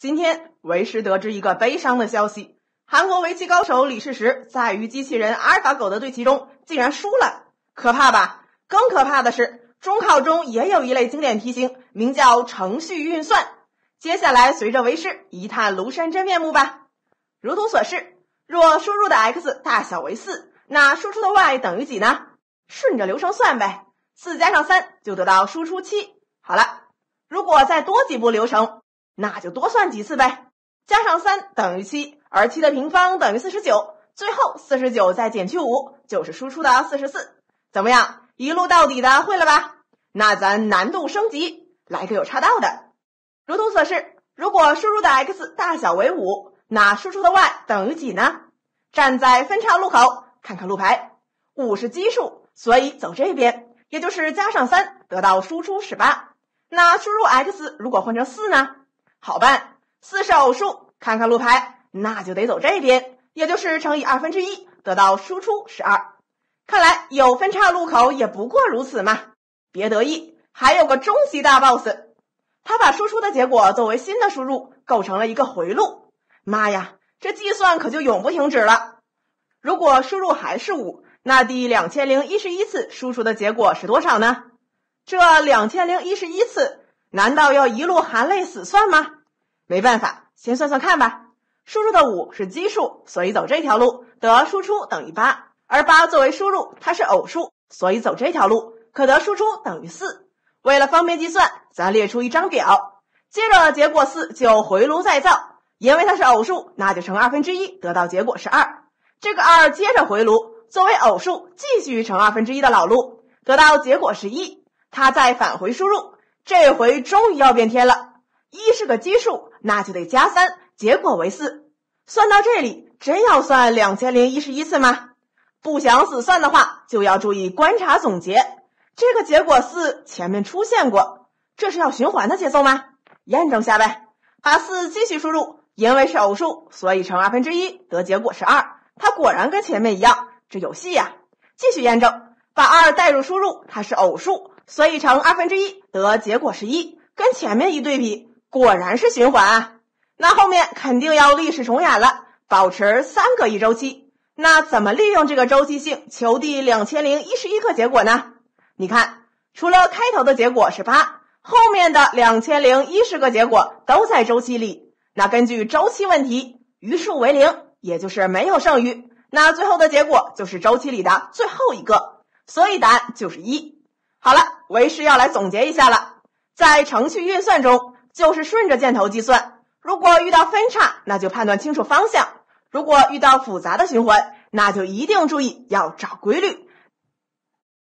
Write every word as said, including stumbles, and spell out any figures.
今天为师得知一个悲伤的消息，韩国围棋高手李世石在与机器人阿尔法狗的对棋中竟然输了，可怕吧？更可怕的是，中考中也有一类经典题型，名叫程序运算。接下来随着为师一探庐山真面目吧。如图所示，若输入的 x 大小为四，那输出的 y 等于几呢？顺着流程算呗，四加上三就得到输出七。好了，如果再多几步流程，那就多算几次呗，加上三等于七，而七的平方等于四十九，最后四十九再减去五，就是输出的四十四。怎么样，一路到底的会了吧？那咱难度升级，来个有岔道的。如图所示，如果输入的 x 大小为五，那输出的 y 等于几呢？站在分岔路口，看看路牌，五是奇数，所以走这边，也就是加上三得到输出十八。那输入 x 如果换成四呢？好办，四是偶数，看看路牌，那就得走这边，也就是乘以二分之一得到输出十二。看来有分岔路口也不过如此嘛。别得意，还有个终极大 boss， 他把输出的结果作为新的输入，构成了一个回路。妈呀，这计算可就永不停止了。如果输入还是五，那第两千零一十一次输出的结果是多少呢？这两千零一十一次难道要一路含泪死算吗？没办法，先算算看吧。输入的五是奇数，所以走这条路，得输出等于八。而八作为输入，它是偶数，所以走这条路，可得输出等于四。为了方便计算，咱列出一张表。接着结果四就回炉再造，因为它是偶数，那就乘二分之一，得到结果是二。这个二接着回炉，作为偶数继续乘二分之一的老路，得到结果是一。它再返回输入，这回终于要变天了。一是个奇数，那就得加三，结果为四。算到这里，真要算两千零一十一次吗？不想死算的话，就要注意观察总结。这个结果四前面出现过，这是要循环的节奏吗？验证下呗。把四继续输入，因为是偶数，所以乘二分之一得结果是二。它果然跟前面一样，这有戏呀。继续验证，把二代入输入，它是偶数，所以乘二分之一得结果是一。跟前面一对比，果然是循环啊。那后面肯定要历史重演了，保持三个一周期。那怎么利用这个周期性求第两千零一十一个结果呢？你看，除了开头的结果是八，后面的两千零一十个结果都在周期里。那根据周期问题，余数为零，也就是没有剩余，那最后的结果就是周期里的最后一个，所以答案就是一。好了，为师要来总结一下了。在程序运算中，就是顺着箭头计算，如果遇到分叉，那就判断清楚方向，如果遇到复杂的循环，那就一定注意要找规律。